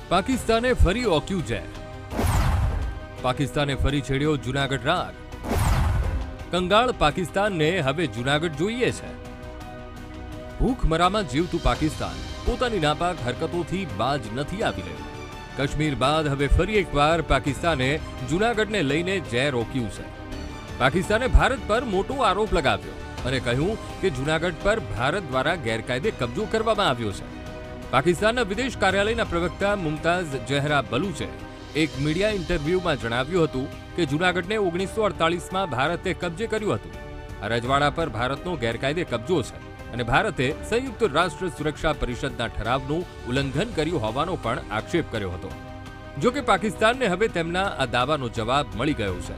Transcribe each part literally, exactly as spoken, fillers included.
પાકિસ્તાને ફરી ઓક્યું ઝેર. પાકિસ્તાને ફરી છેડ્યો જૂનાગઢ રાગ. કંગાળ પાકિસ્તાનને હવે જૂનાગઢ જોઈએ છે. ભૂખમરામાં જીવતું પાકિસ્તાન પોતાની નાપાક હરકતોથી બાજ નથી આવી રહ્યું. કાશ્મીર બાદ હવે ફરી એકવાર પાકિસ્તાને જૂનાગઢને લઈને ઝેર ઓક્યું છે. પાકિસ્તાને ભારત પર મોટો આરોપ લગાવ્યો અને કહ્યું કે જૂનાગઢ પર ભારત દ્વારા ગેરકાયદે કબજો કરવામાં આવ્યો છે. પાકિસ્તાનના વિદેશ કાર્યાલયના પ્રવક્તા મુમતાઝ જહેરા બલુચે એક મીડિયા ઇન્ટરવ્યુમાં જણાવ્યું હતું કે જૂનાગઢને ઓગણીસો અડતાલીસમાં ભારતે કબજે કર્યું હતું. આ રજવાડા પર ભારતનો ગેરકાયદે કબજો છે અને ભારતે સંયુક્ત રાષ્ટ્ર સુરક્ષા પરિષદના ઠરાવનું ઉલ્લંઘન કર્યું હોવાનો પણ આક્ષેપ કર્યો હતો. જો કે પાકિસ્તાનને હવે તેમના આ દાવાનો જવાબ મળી ગયો છે.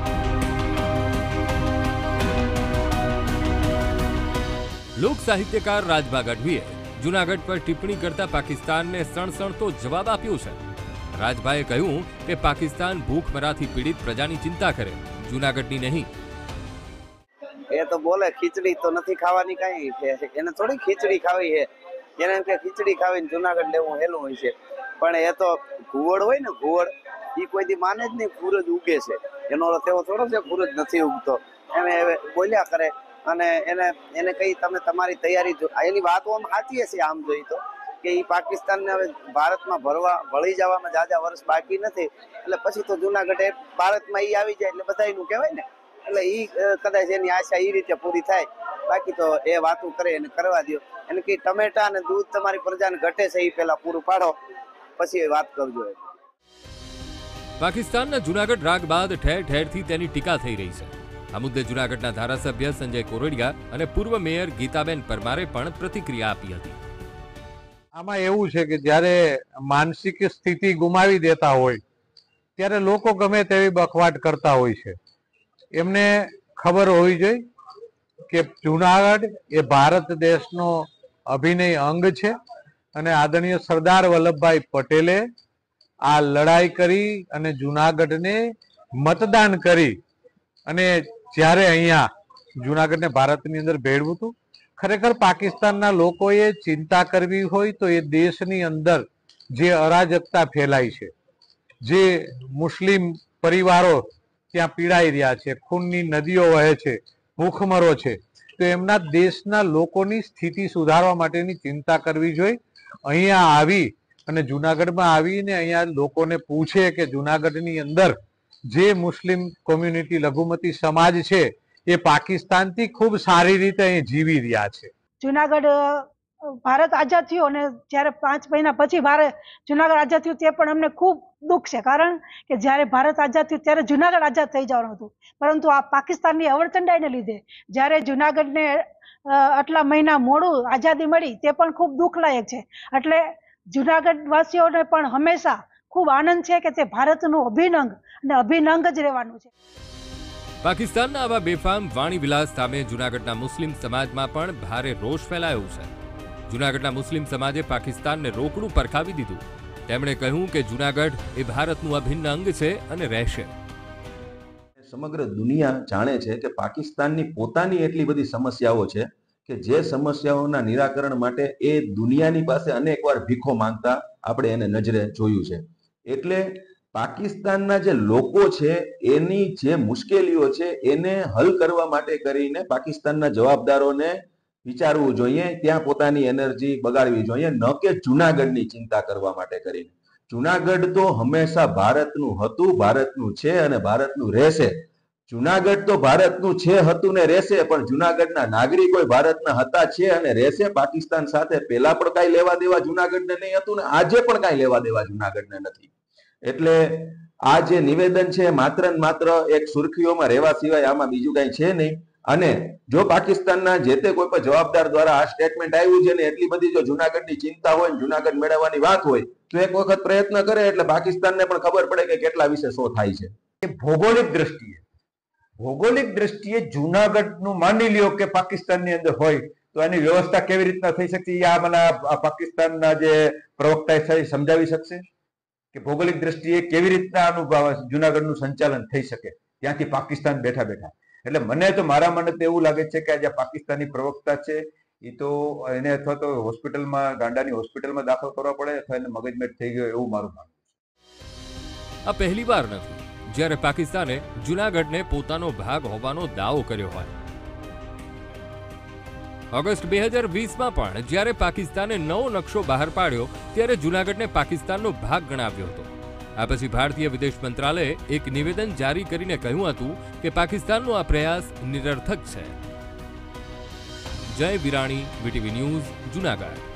લોક સાહિત્યકાર રાજભા ગઢવીએ જૂનાગઢ પર ટિપ્પણી કરતા પાકિસ્તાનને સણસણતો જવાબ આપ્યો છે. રાજભાએ કહ્યું કે પાકિસ્તાન ભૂખમરાથી પીડિત પ્રજાની ચિંતા કરે, જૂનાગઢની નહીં. એ તો બોલે ખીચડી તો નથી ખાવાની, કઈ એને થોડી ખીચડી ખાવી છે, એને એમ કે ખીચડી ખાવીને જૂનાગઢ લેવું હેલું હોય છે. પણ એ તો ઘુવડ હોય ને, ઘુવડ એ કોઈ દી માને જ નહીં, સૂરજ ઉગે છે એનો તેવો થોડો છે સૂરજ નથી ઉગતો, એમ બોલ્યા કરે. અને એને એને કઈ તમે તમારી તૈયારી, એની વાતો આમ સાચી હશે આમ જોઈ તો, કે એ પાકિસ્તાનને હવે ભારતમાં ભરવા ભળી જવામાં જાજા વર્ષ બાકી નથી, એટલે પછી તો જૂનાગઢ એ ભારતમાં એ આવી જાય એટલે બધાયનું કહેવાય ને, એટલે એ કદાચ એની આશા એ રીતે પૂરી થાય. બાકી તો એ વાતો કરે એને કરવા દો. એને કઈ ટમેટા અને દૂધ તમારી પ્રજાને ઘટે છે એ પેલા પૂરું પાડો, પછી વાત કરજો. પાકિસ્તાનના જૂનાગઢ રાગ બાદ ઠેર ઠેરથી તેની ટીકા થઈ રહી છે. આ મુદ્દે જૂનાગઢના ધારાસભ્ય સંજય કોરડિયા અને પૂર્વ મેયર ગીતાબેન પરમારે પણ પ્રતિક્રિયા આપી હતી. આમાં એવું છે કે જ્યારે માનસિક સ્થિતિ ગુમાવી દેતા હોય ત્યારે લોકો ગમે તેવી બખવાટ કરતા હોય છે. એમને ખબર હોવી જોઈએ કે જૂનાગઢ એ ભારત દેશનો અભિનય અંગ છે અને આદરણીય સરદાર વલ્લભભાઈ પટેલે આ લડાઈ કરી અને જૂનાગઢને મતદાન કરી અને જ્યારે અહીંયા જૂનાગઢને ભારતની અંદર ભેળવું હતું. ખરેખર પાકિસ્તાનના લોકોએ ચિંતા કરવી હોય તો એ દેશની અંદર જે અરાજકતા ફેલાઈ છે, જે મુસ્લિમ પરિવારો ત્યાં પીડાઈ રહ્યા છે, ખૂનની નદીઓ વહે છે, ભૂખમરો છે, તો એમના દેશના લોકોની સ્થિતિ સુધારવા માટેની ચિંતા કરવી જોઈએ. અહીંયા આવી અને જૂનાગઢમાં આવીને અહીંયા લોકોને પૂછે કે જૂનાગઢની અંદર જે મુસ્લિમ કોમ્યુનિટી લઘુમતી સમાજ છે એ પાકિસ્તાનથી ખૂબ સારી રીતે અહીં જીવી રહ્યા છે. જૂનાગઢ ભારત આઝાદ થયું અને જ્યારે પાંચ મહિના પછી ભારત જૂનાગઢ આઝાદ થયું તે પણ અમને ખૂબ દુઃખ છે, કારણ કે જ્યારે ભારત આઝાદ થયું ત્યારે જૂનાગઢ આઝાદ થઈ જવાનું હતું, પરંતુ આ પાકિસ્તાનની અવરચંડાઈને લીધે જ્યારે જૂનાગઢને આટલા મહિના મોડું આઝાદી મળી તે પણ ખૂબ દુઃખલાયક છે. એટલે જૂનાગઢ વાસીઓને પણ હંમેશા ખૂબ આનંદ છે કે તે ભારતનું અભિન્ન અંગ અને અભિન્ન જ રહેવાનું છે. પાકિસ્તાનના આવા બેફામ વાણી વિલાસ સામે જૂનાગઢના મુસ્લિમ સમાજમાં પણ ભારે રોષ ફેલાયો છે. જૂનાગઢના મુસ્લિમ સમાજે પાકિસ્તાનને રોકડું પરખાવી દીધું. તેમણે કહ્યું કે જૂનાગઢ એ ભારતનું અભિન્ન અંગ છે અને રહેશે. સમગ્ર દુનિયા જાણે છે કે પાકિસ્તાનની પોતાની એટલી બધી સમસ્યાઓ છે કે જે સમસ્યાઓના નિરાકરણ માટે એ દુનિયાની પાસે અનેકવાર ભીખો માંગતા આપણે એને નજરે જોયું છે. એટલે પાકિસ્તાનના જે લોકો છે એની જે મુશ્કેલીઓ છે એને હલ કરવા માટે કરીને પાકિસ્તાનના જવાબદારોને વિચારવું જોઈએ, ત્યાં પોતાની એનર્જી બગાડવી જોઈએ, ન કે જૂનાગઢની ચિંતા કરવા માટે કરીને. જૂનાગઢ તો હંમેશા ભારતનું હતું, ભારતનું છે અને ભારતનું રહેશે. જૂનાગઢ તો ભારતનું છે, હતું ને રહેશે, પણ જૂનાગઢના નાગરિકો ભારતના હતા, છે અને રહેશે. પાકિસ્તાન સાથે પેલા પણ કઈ લેવા દેવા જૂનાગઢને નહીં હતું ને આજે પણ કઈ લેવા દેવા જૂનાગઢને નથી. એટલે આ જે નિવેદન છે માત્ર ને માત્ર એક સુર્ખીઓમાં રહેવા સિવાય આમાં બીજું કઈ છે નહીં. અને જો પાકિસ્તાનના જે તે કોઈ પણ જવાબદાર દ્વારા આ સ્ટેટમેન્ટ આવ્યું છે ને એટલી બધી જો જૂનાગઢની ચિંતા હોય ને જૂનાગઢ મેળવવાની વાત હોય તો એક વખત પ્રયત્ન કરે એટલે પાકિસ્તાનને પણ ખબર પડે કે કેટલા વિશે શું થાય છે. ભૌગોલિક દ્રષ્ટિએ ભૌગોલિક દ્રષ્ટિએ જૂનાગઢનું માની લ્યો કે પાકિસ્તાનની અંદર હોય તો એની વ્યવસ્થા કેવી રીતના થઈ શકશે? આ મને પાકિસ્તાનના જે પ્રવક્તા છે સમજાવી શકશે કે ભૌગોલિક દ્રષ્ટિએ કેવી રીતના આનું જૂનાગઢનું સંચાલન થઈ શકે ત્યાંથી પાકિસ્તાન બેઠા બેઠા. એટલે મને તો મારા મને તો એવું લાગે છે કે આજે પાકિસ્તાની પ્રવક્તા છે એ તો એને અથવા તો હોસ્પિટલમાં ગાંડાની હોસ્પિટલમાં દાખલ કરવા પડે અથવા એને મગજમેટ થઈ ગયો એવું મારું માનવું છે. આ પહેલી વાર નથી જ્યારે પાકિસ્તાને જૂનાગઢને પોતાનો ભાગ હોવાનો દાવો કર્યો હોય. ઓગસ્ટ બે હજાર વીસમાં પણ જ્યારે પાકિસ્તાને નવો નકશો બહાર પાડ્યો ત્યારે જૂનાગઢને પાકિસ્તાનનો ભાગ ગણાવ્યો હતો. આ પછી ભારતીય વિદેશ મંત્રાલયે એક નિવેદન જારી કરીને કહ્યું હતું કે પાકિસ્તાનનો આ પ્રયાસ નિરર્થક છે. જય વિરાણી, વીટીવી ન્યૂઝ, જૂનાગઢ.